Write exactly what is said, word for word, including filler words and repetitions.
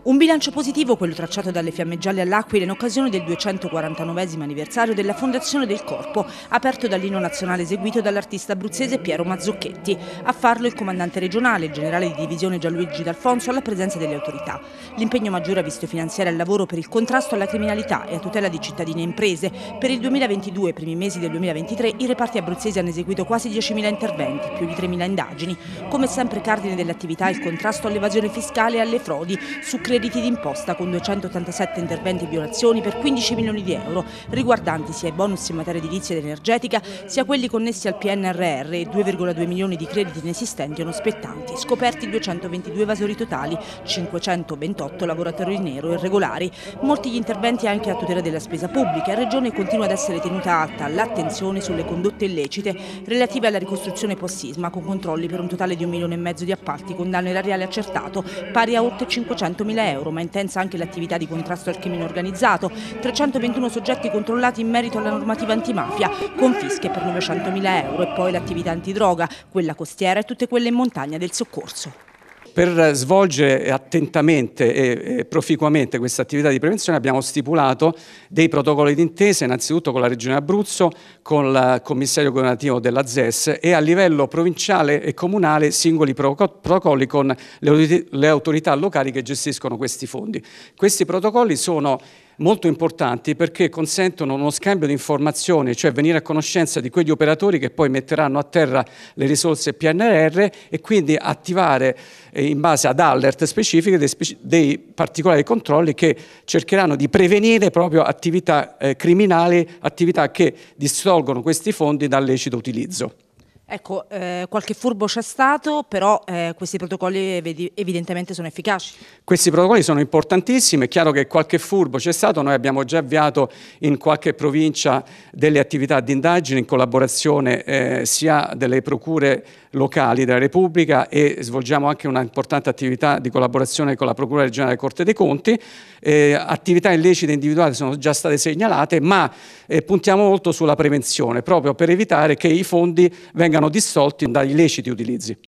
Un bilancio positivo quello tracciato dalle Fiamme Gialle all'Aquila in occasione del duecentoquarantanovesimo anniversario della fondazione del Corpo, aperto dall'inno nazionale eseguito dall'artista abruzzese Piero Mazzocchetti. A farlo il comandante regionale, il generale di divisione Gianluigi D'Alfonso, alla presenza delle autorità. L'impegno maggiore ha visto finanziare il lavoro per il contrasto alla criminalità e a tutela di cittadini e imprese. Per il duemilaventidue e i primi mesi del duemilaventitré i reparti abruzzesi hanno eseguito quasi diecimila interventi, più di tremila indagini. Come sempre cardine dell'attività il contrasto all'evasione fiscale e alle frodi su crediti d'imposta, con duecentottantasette interventi e violazioni per quindici milioni di euro, riguardanti sia i bonus in materia edilizia ed energetica, sia quelli connessi al P N R R e due virgola due milioni di crediti inesistenti o non spettanti, scoperti duecentoventidue evasori totali, cinquecentoventotto lavoratori nero irregolari. Molti gli interventi anche a tutela della spesa pubblica. In Regione continua ad essere tenuta alta l'attenzione sulle condotte illecite relative alla ricostruzione post-sisma, con controlli per un totale di un milione e mezzo di appalti con danno erariale accertato, pari a oltre cinquecentomila euro, ma intensa anche l'attività di contrasto al crimine organizzato, trecentoventuno soggetti controllati in merito alla normativa antimafia, confische per novecentomila euro e poi l'attività antidroga, quella costiera e tutte quelle in montagna del soccorso. Per svolgere attentamente e proficuamente questa attività di prevenzione abbiamo stipulato dei protocolli d'intesa innanzitutto con la Regione Abruzzo, con il commissario governativo della Z E S e a livello provinciale e comunale singoli protocolli con le autorità locali che gestiscono questi fondi. Questi protocolli sono molto importanti perché consentono uno scambio di informazioni, cioè venire a conoscenza di quegli operatori che poi metteranno a terra le risorse P N R R e quindi attivare eh, in base ad alert specifiche dei, speci dei particolari controlli che cercheranno di prevenire proprio attività eh, criminali, attività che distolgono questi fondi dal lecito utilizzo. Ecco, eh, qualche furbo c'è stato, però eh, questi protocolli evidentemente sono efficaci. Questi protocolli sono importantissimi, è chiaro che qualche furbo c'è stato, noi abbiamo già avviato in qualche provincia delle attività di indagine in collaborazione eh, sia delle procure locali della Repubblica e svolgiamo anche una importante attività di collaborazione con la Procura regionale della Corte dei Conti. Eh, attività illecite individuate sono già state segnalate, ma eh, puntiamo molto sulla prevenzione, proprio per evitare che i fondi vengano distolti dagli illeciti utilizzi.